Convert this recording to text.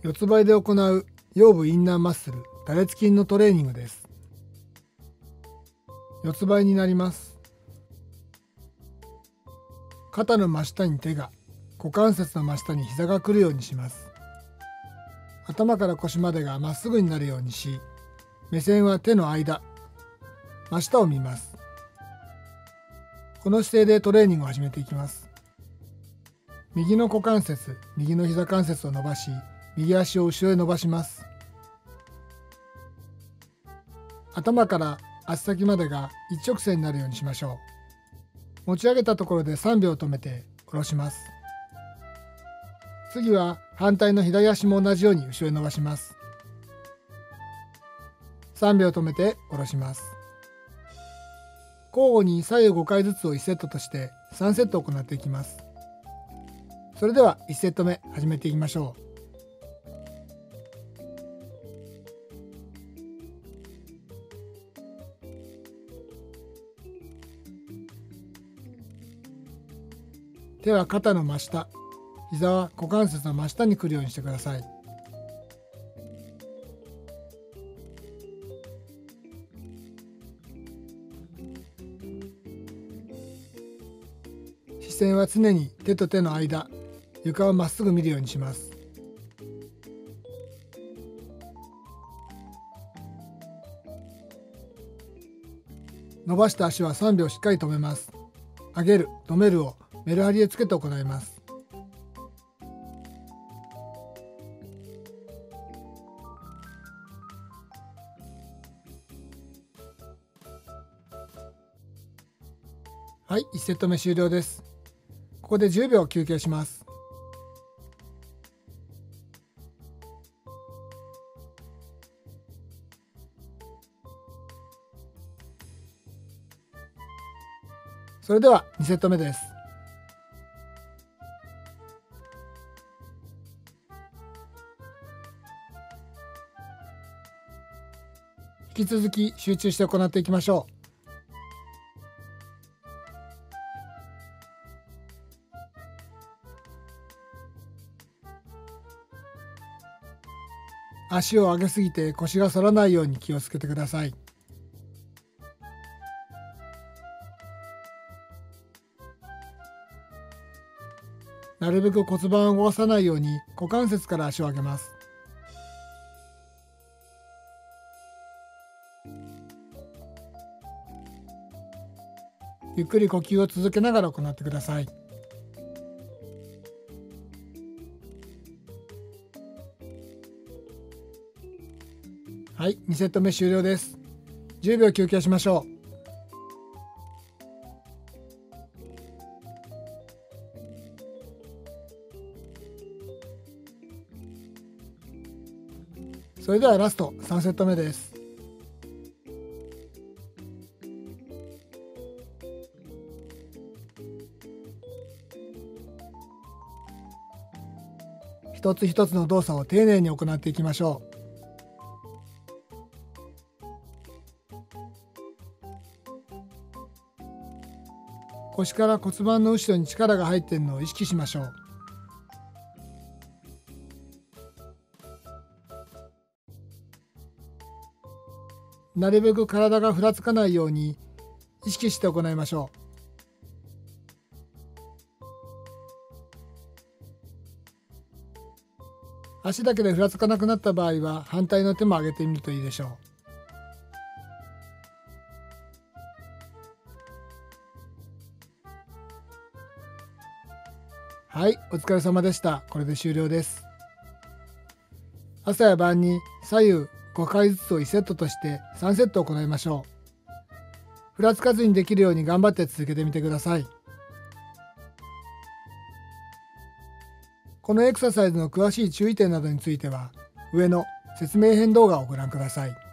四つ倍で行う腰部インナーマッスル多裂筋のトレーニングです。四つ倍になります。肩の真下に手が、股関節の真下に膝が来るようにします。頭から腰までがまっすぐになるようにし、目線は手の間、真下を見ます。この姿勢でトレーニングを始めていきます。右の股関節、右の膝関節を伸ばし、右足を後ろへ伸ばします。頭から足先までが一直線になるようにしましょう。持ち上げたところで3秒止めて下ろします。次は反対の左足も同じように後ろへ伸ばします。3秒止めて下ろします。交互に左右5回ずつを1セットとして3セット行っていきます。それでは1セット目始めていきましょう。手は肩の真下、膝は股関節の真下に来るようにしてください。視線は常に手と手の間、床をまっすぐ見るようにします。伸ばした足は3秒しっかり止めます。上げる、止めるをメルハリでつけて行います。はい、1セット目終了です。ここで10秒休憩します。それでは2セット目です。引き続き集中して行っていきましょう。足を上げすぎて腰が反らないように気をつけてください。なるべく骨盤を動かさないように股関節から足を上げます。ゆっくり呼吸を続けながら行ってください。はい、2セット目終了です。10秒休憩しましょう。それではラスト3セット目です。一つ一つの動作を丁寧に行っていきましょう。腰から骨盤の後ろに力が入っているのを意識しましょう。なるべく体がふらつかないように意識して行いましょう。足だけでふらつかなくなった場合は反対の手も上げてみるといいでしょう。はい、お疲れ様でした。これで終了です。朝や晩に左右5回ずつを1セットとして3セット行いましょう。ふらつかずにできるように頑張って続けてみてください。このエクササイズの詳しい注意点などについては上の説明編動画をご覧ください。